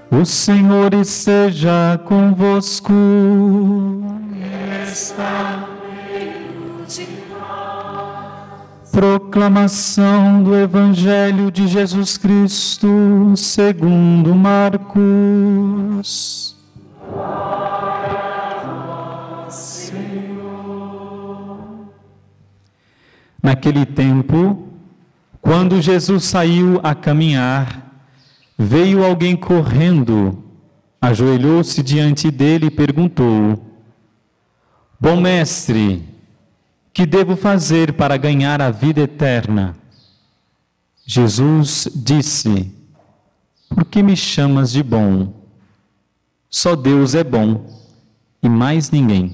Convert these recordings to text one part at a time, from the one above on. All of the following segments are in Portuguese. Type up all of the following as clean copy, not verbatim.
O Senhor esteja convosco. Está no meio de nós. Proclamação do Evangelho de Jesus Cristo, segundo Marcos. Glória a vós, Senhor. Naquele tempo, quando Jesus saiu a caminhar, veio alguém correndo, ajoelhou-se diante dele e perguntou: Bom mestre, que devo fazer para ganhar a vida eterna? Jesus disse: Por que me chamas de bom? Só Deus é bom e mais ninguém.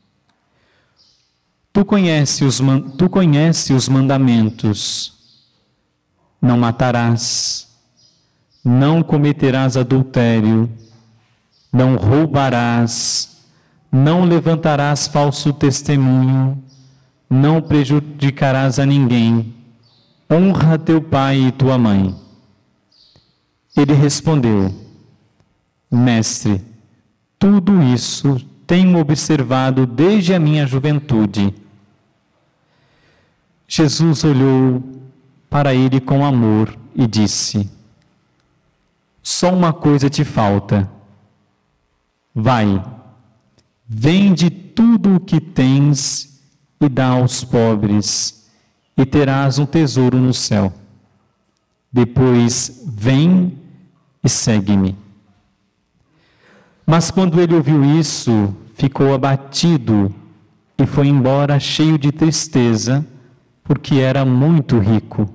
Tu conheces os mandamentos: não matarás, não cometerás adultério, não roubarás, não levantarás falso testemunho, não prejudicarás a ninguém, honra teu pai e tua mãe. Ele respondeu: Mestre, tudo isso tenho observado desde a minha juventude. Jesus olhou para ele com amor e disse: Só uma coisa te falta. Vai, vende tudo o que tens e dá aos pobres, e terás um tesouro no céu. Depois vem e segue-me. Mas quando ele ouviu isso, ficou abatido e foi embora cheio de tristeza, porque era muito rico.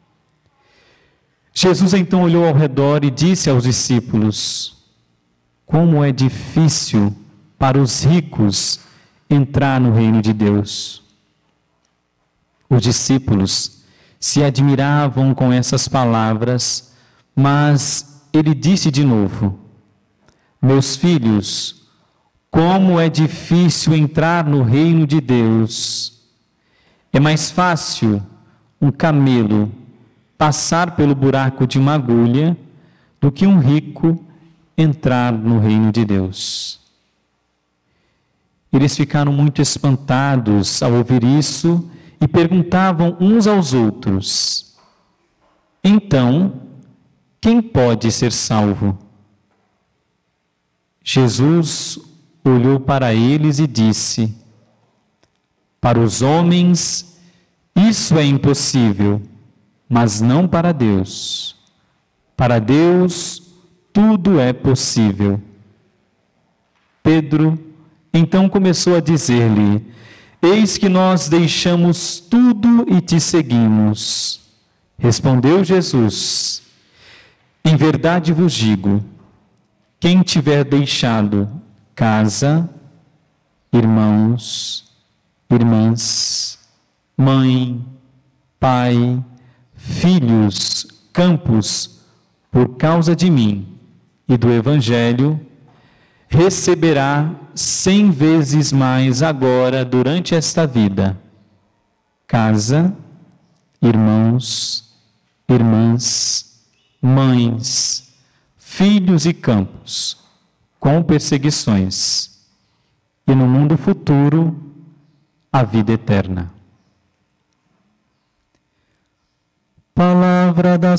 Jesus então olhou ao redor e disse aos discípulos: Como é difícil para os ricos entrar no reino de Deus. Os discípulos se admiravam com essas palavras, mas ele disse de novo: Meus filhos, como é difícil entrar no reino de Deus. É mais fácil um camelo passar pelo buraco de uma agulha do que um rico entrar no reino de Deus. Eles ficaram muito espantados ao ouvir isso e perguntavam uns aos outros: Então, quem pode ser salvo? Jesus olhou para eles e disse: Para os homens isso é impossível, mas não para Deus. Para Deus tudo é possível. Pedro então começou a dizer-lhe: Eis que nós deixamos tudo e te seguimos. Respondeu Jesus: Em verdade vos digo, quem tiver deixado casa, irmãos, irmãs, mãe, pai, filhos, campos, por causa de mim e do Evangelho, receberá 100 vezes mais agora durante esta vida: casa, irmãos, irmãs, mães, filhos e campos, com perseguições, e no mundo futuro, a vida eterna. Palavra da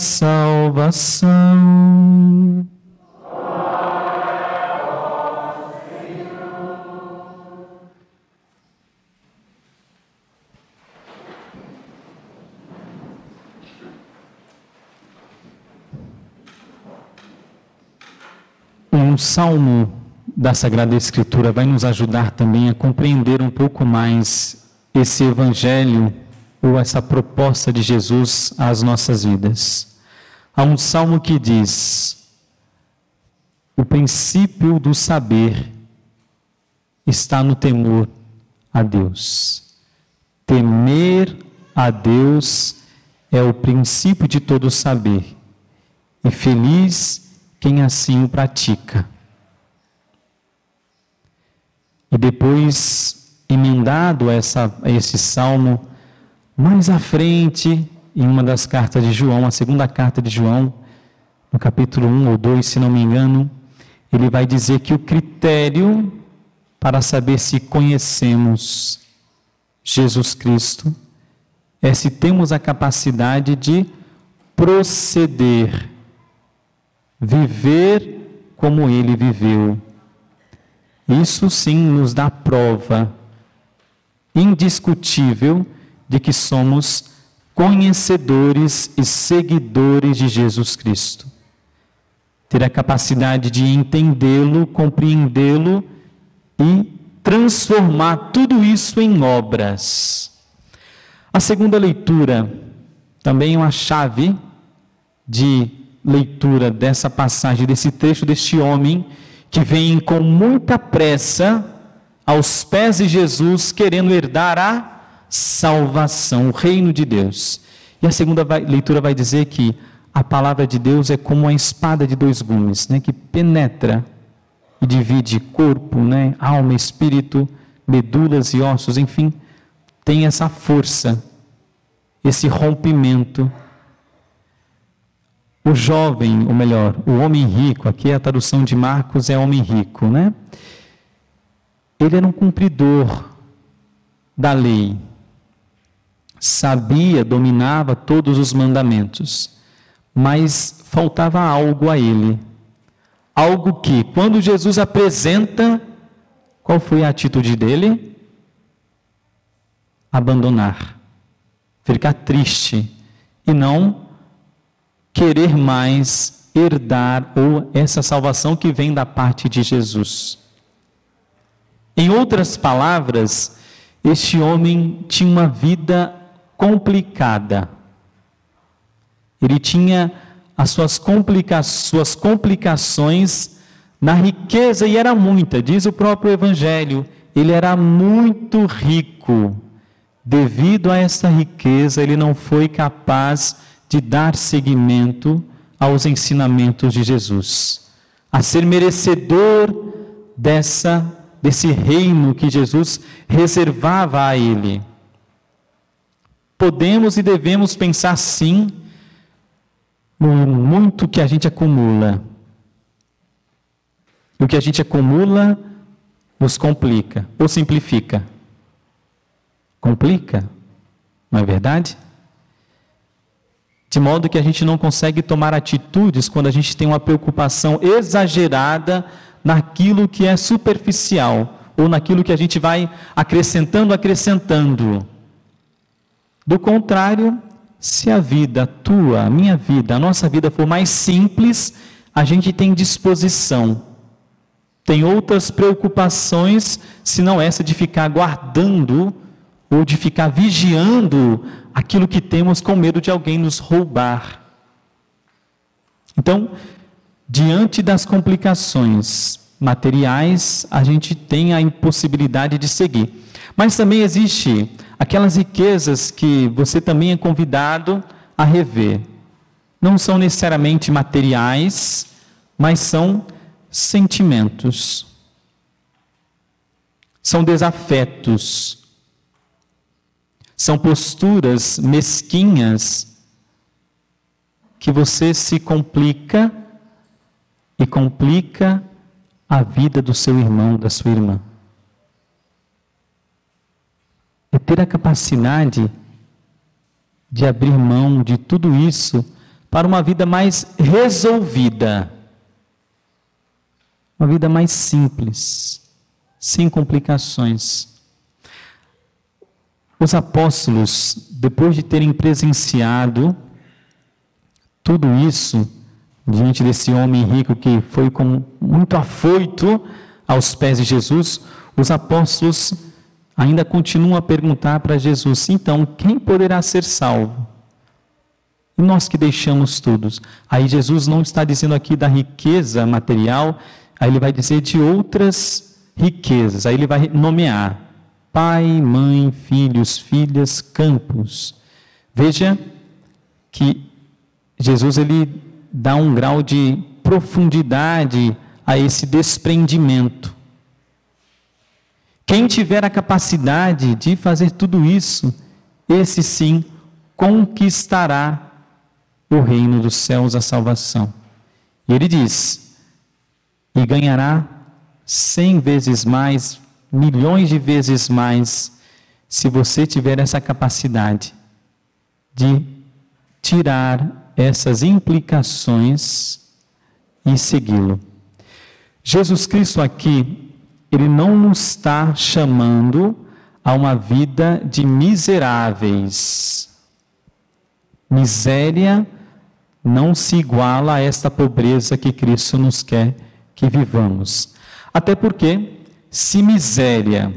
salvação. Um salmo da Sagrada Escritura vai nos ajudar também a compreender um pouco mais esse Evangelho ou essa proposta de Jesus às nossas vidas. Há um salmo que diz: o princípio do saber está no temor a Deus. Temer a Deus é o princípio de todo saber, e feliz quem assim o pratica. E depois, emendado a esse salmo, mais à frente, em uma das cartas de João, a segunda carta de João, no capítulo 1 ou 2, se não me engano, ele vai dizer que o critério para saber se conhecemos Jesus Cristo é se temos a capacidade de proceder, viver como ele viveu. Isso sim nos dá prova indiscutível de que somos conhecedores e seguidores de Jesus Cristo. Ter a capacidade de entendê-lo, compreendê-lo e transformar tudo isso em obras. A segunda leitura, também uma chave de leitura dessa passagem, desse trecho deste homem que vem com muita pressa aos pés de Jesus, querendo herdar a salvação, o reino de Deus. E a segunda leitura vai dizer que a palavra de Deus é como uma espada de dois gumes, né, que penetra e divide corpo, né, alma, espírito, medulas e ossos, enfim, tem essa força, esse rompimento. O jovem, ou melhor, o homem rico, aqui a tradução de Marcos é homem rico, né? Ele era um cumpridor da lei, sabia, dominava todos os mandamentos, mas faltava algo a ele. Algo que, quando Jesus apresenta, qual foi a atitude dele? Abandonar, ficar triste e não querer mais herdar ou essa salvação que vem da parte de Jesus. Em outras palavras, este homem tinha uma vida complicada. Ele tinha as suas complicações na riqueza, e era muita, diz o próprio Evangelho, ele era muito rico. Devido a essa riqueza, ele não foi capaz de dar seguimento aos ensinamentos de Jesus, a ser merecedor desse reino que Jesus reservava a ele. Podemos e devemos pensar sim no muito que a gente acumula. O que a gente acumula nos complica ou simplifica. Complica, não é verdade? De modo que a gente não consegue tomar atitudes quando a gente tem uma preocupação exagerada naquilo que é superficial, ou naquilo que a gente vai acrescentando. Do contrário, se a vida tua, a minha vida, a nossa vida for mais simples, a gente tem disposição, tem outras preocupações, senão essa de ficar guardando, ou de ficar vigiando aquilo que temos com medo de alguém nos roubar. Então, diante das complicações materiais, a gente tem a impossibilidade de seguir. Mas também existe aquelas riquezas que você também é convidado a rever. Não são necessariamente materiais, mas são sentimentos. São desafetos. São posturas mesquinhas que você se complica e complica a vida do seu irmão, da sua irmã. É ter a capacidade de abrir mão de tudo isso para uma vida mais resolvida, uma vida mais simples, sem complicações. Os apóstolos, depois de terem presenciado tudo isso, diante desse homem rico que foi muito afoito aos pés de Jesus, os apóstolos ainda continuam a perguntar para Jesus: então, quem poderá ser salvo? E nós que deixamos todos. Aí Jesus não está dizendo aqui da riqueza material, aí ele vai dizer de outras riquezas, aí ele vai nomear pai, mãe, filhos, filhas, campos. Veja que Jesus ele dá um grau de profundidade a esse desprendimento. Quem tiver a capacidade de fazer tudo isso, esse sim conquistará o reino dos céus, a salvação. E ele diz: e ganhará 100 vezes mais, milhões de vezes mais, se você tiver essa capacidade de tirar essas implicações e segui-lo. Jesus Cristo aqui, ele não nos está chamando a uma vida de miseráveis. Miséria não se iguala a esta pobreza que Cristo nos quer que vivamos. Até porque, se miséria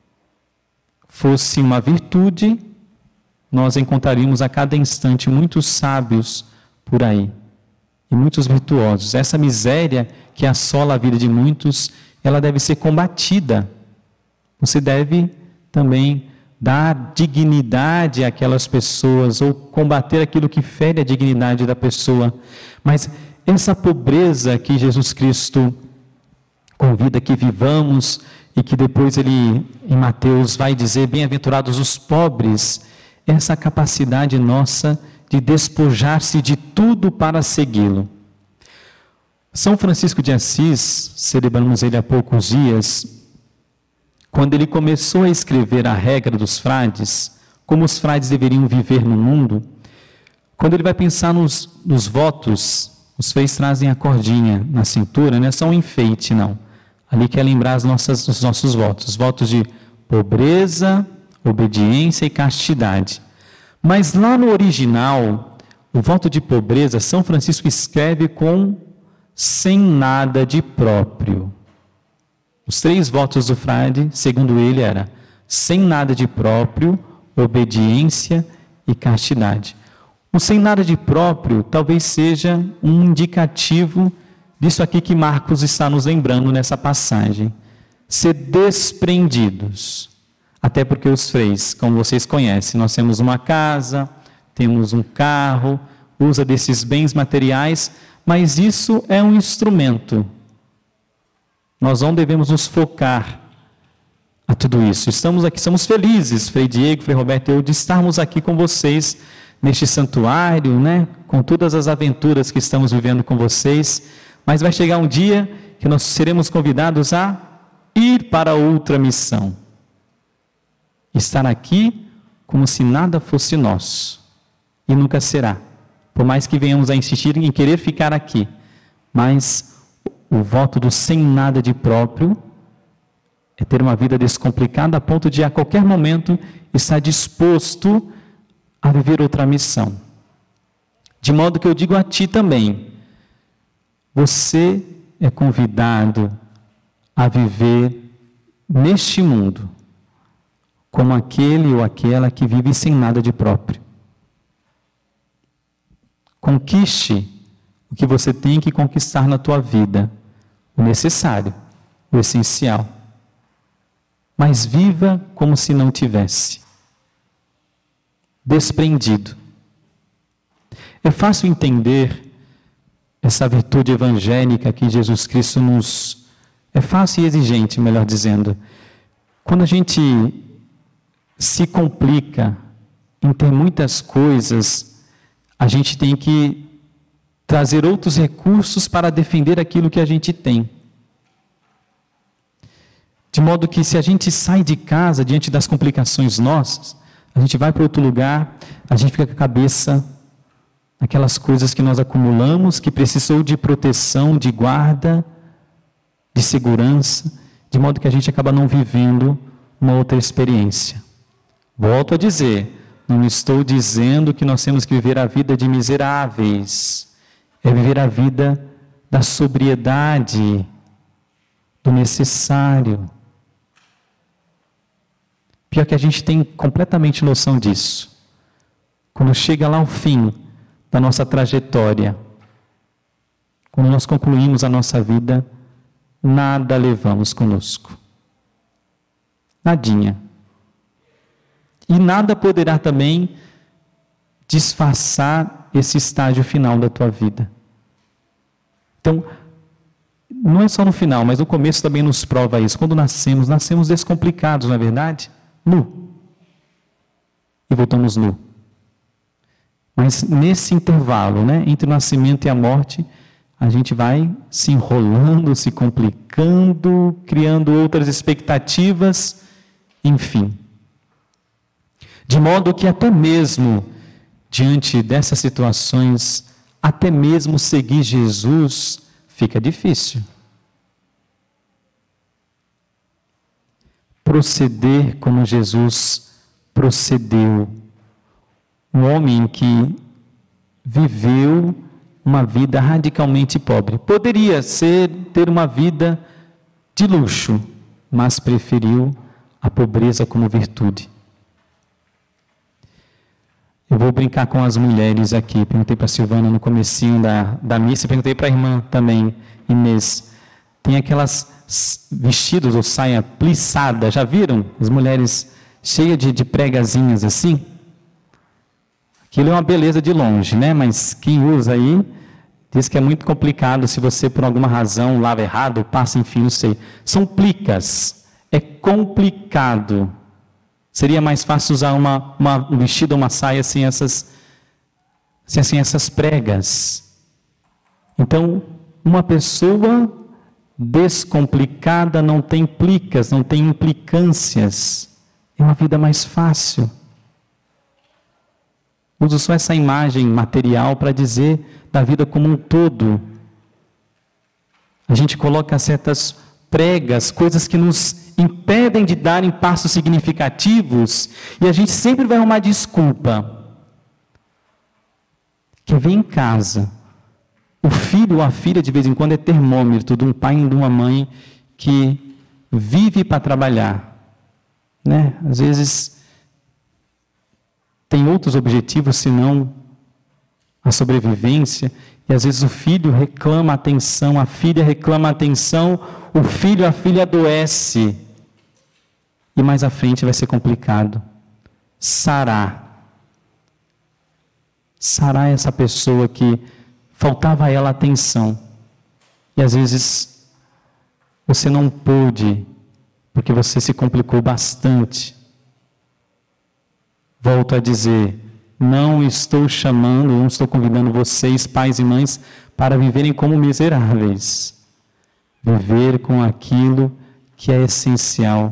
fosse uma virtude, nós encontraríamos a cada instante muitos sábios por aí, e muitos virtuosos. Essa miséria que assola a vida de muitos, ela deve ser combatida. Você deve também dar dignidade àquelas pessoas, ou combater aquilo que fere a dignidade da pessoa. Mas essa pobreza que Jesus Cristo convida que vivamos, e que depois ele, em Mateus, vai dizer: bem-aventurados os pobres, essa capacidade nossa de despojar-se de tudo para segui-lo. São Francisco de Assis, celebramos ele há poucos dias, quando ele começou a escrever a regra dos frades, como os frades deveriam viver no mundo, quando ele vai pensar nos votos, os freis trazem a cordinha na cintura, não é só um enfeite, não. Ali quer lembrar os nossos votos, votos de pobreza, obediência e castidade. Mas lá no original, o voto de pobreza, São Francisco escreve com sem nada de próprio. Os 3 votos do frade, segundo ele, era sem nada de próprio, obediência e castidade. O sem nada de próprio talvez seja um indicativo disso aqui que Marcos está nos lembrando nessa passagem. Ser desprendidos. Até porque os freis, como vocês conhecem, nós temos uma casa, temos um carro, usa desses bens materiais, mas isso é um instrumento. Nós não devemos nos focar a tudo isso. Estamos aqui, somos felizes, Frei Diego, Frei Roberto e eu, de estarmos aqui com vocês neste santuário, né? Com todas as aventuras que estamos vivendo com vocês. Mas vai chegar um dia que nós seremos convidados a ir para outra missão. Estar aqui como se nada fosse nosso. E nunca será. Por mais que venhamos a insistir em querer ficar aqui. Mas o voto do sem nada de próprio é ter uma vida descomplicada a ponto de a qualquer momento estar disposto a viver outra missão. De modo que eu digo a ti também, você é convidado a viver neste mundo como aquele ou aquela que vive sem nada de próprio. Conquiste o que você tem que conquistar na tua vida, o necessário, o essencial. Mas viva como se não tivesse. Desprendido. É fácil entender essa virtude evangélica que Jesus Cristo nos... É fácil e exigente, melhor dizendo. Quando a gente se complica em ter muitas coisas, a gente tem que trazer outros recursos para defender aquilo que a gente tem. De modo que se a gente sai de casa diante das complicações nossas, a gente vai para outro lugar, a gente fica com a cabeça naquelas coisas que nós acumulamos, que precisou de proteção, de guarda, de segurança, de modo que a gente acaba não vivendo uma outra experiência. Volto a dizer, não estou dizendo que nós temos que viver a vida de miseráveis, é viver a vida da sobriedade, do necessário. Pior que a gente tem completamente noção disso. Quando chega lá ao fim da nossa trajetória, quando nós concluímos a nossa vida, nada levamos conosco. Nadinha. E nada poderá também disfarçar esse estágio final da tua vida. Então, não é só no final, mas no começo também nos prova isso. Quando nascemos descomplicados, não é verdade? Nu. E voltamos nu. Mas nesse intervalo, entre o nascimento e a morte, a gente vai se enrolando, se complicando, criando outras expectativas, enfim. De modo que até mesmo diante dessas situações, até mesmo seguir Jesus fica difícil. Proceder como Jesus procedeu. Um homem que viveu uma vida radicalmente pobre. Poderia ter uma vida de luxo, mas preferiu a pobreza como virtude. Eu vou brincar com as mulheres aqui. Perguntei para a Silvana no comecinho da missa, perguntei para a irmã também, Inês. Tem aquelas vestidos ou saia plissada, já viram? As mulheres cheias de pregazinhas assim. Aquilo é uma beleza de longe, né? Mas quem usa aí diz que é muito complicado se você por alguma razão lava errado, passa, enfim, não sei. São plicas. É complicado. Seria mais fácil usar um vestido, uma saia sem essas pregas. Então, uma pessoa descomplicada não tem plicas, não tem implicâncias. É uma vida mais fácil. Uso só essa imagem material para dizer da vida como um todo. A gente coloca certas pregas, coisas que nos impedem de darem passos significativos, e a gente sempre vai arrumar desculpa. Quem vem em casa, o filho ou a filha de vez em quando é termômetro de um pai e de uma mãe que vive para trabalhar, né? Às vezes tem outros objetivos senão a sobrevivência, e às vezes o filho reclama atenção, a filha reclama atenção, o filho, a filha adoece. E mais à frente vai ser complicado. Sarar é essa pessoa que faltava a ela atenção. E às vezes você não pôde, porque você se complicou bastante. Volto a dizer, não estou convidando vocês, pais e mães, para viverem como miseráveis. Viver com aquilo que é essencial.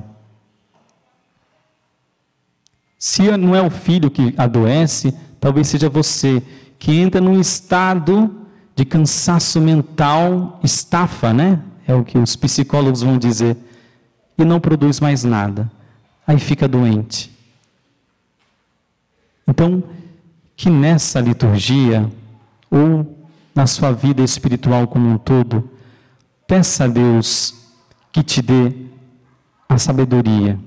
Se não é o filho que adoece, talvez seja você, que entra num estado de cansaço mental, estafa, né? É o que os psicólogos vão dizer, e não produz mais nada. Aí fica doente. Então, que nessa liturgia, ou na sua vida espiritual como um todo, peça a Deus que te dê a sabedoria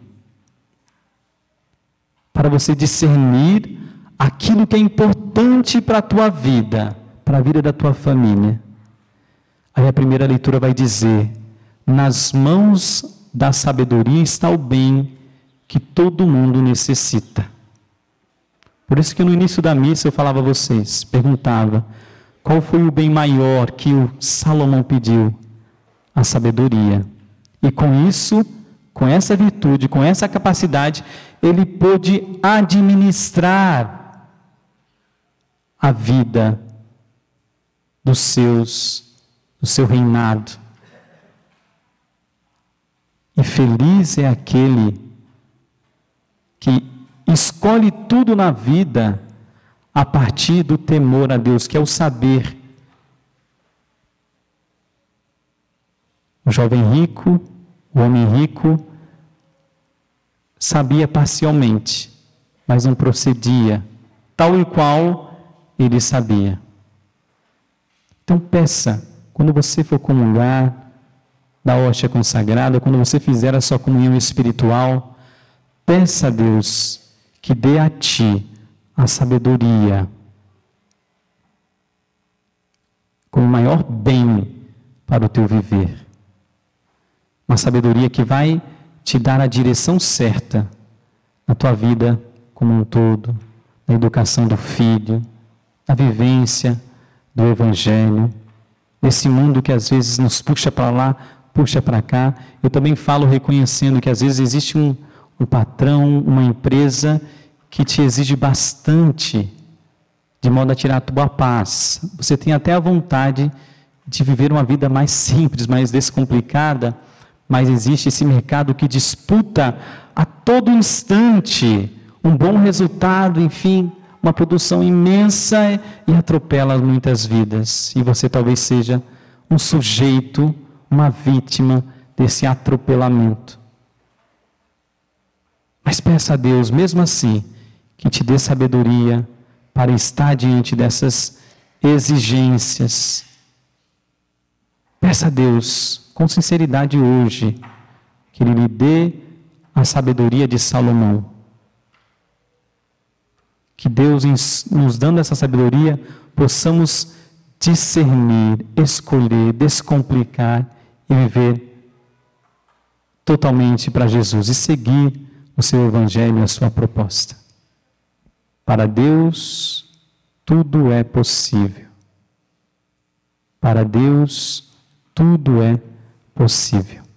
para você discernir aquilo que é importante para a tua vida, para a vida da tua família. Aí a primeira leitura vai dizer, nas mãos da sabedoria está o bem que todo mundo necessita. Por isso que no início da missa eu falava a vocês, perguntava, qual foi o bem maior que o Salomão pediu? A sabedoria. E com isso, com essa virtude, com essa capacidade, ele pôde administrar a vida do seu reinado. E feliz é aquele que escolhe tudo na vida a partir do temor a Deus, que é o saber. O jovem rico, o homem rico, sabia parcialmente, mas não procedia, tal e qual ele sabia. Então peça, quando você for comungar da hóstia consagrada, quando você fizer a sua comunhão espiritual, peça a Deus que dê a ti a sabedoria como o maior bem para o teu viver. Uma sabedoria que vai te dar a direção certa na tua vida como um todo, na educação do filho, na vivência do Evangelho, nesse mundo que às vezes nos puxa para lá, puxa para cá. Eu também falo reconhecendo que às vezes existe um patrão, uma empresa que te exige bastante, de modo a tirar a tua paz. Você tem até a vontade de viver uma vida mais simples, mais descomplicada, mas existe esse mercado que disputa a todo instante um bom resultado, enfim, uma produção imensa e atropela muitas vidas. E você talvez seja um sujeito, uma vítima desse atropelamento. Mas peça a Deus, mesmo assim, que te dê sabedoria para estar diante dessas exigências. Peça a Deus, com sinceridade hoje, que Ele lhe dê a sabedoria de Salomão. Que Deus, nos dando essa sabedoria, possamos discernir, escolher, descomplicar e viver totalmente para Jesus e seguir o seu Evangelho e a sua proposta. Para Deus, tudo é possível. Para Deus, tudo é possível.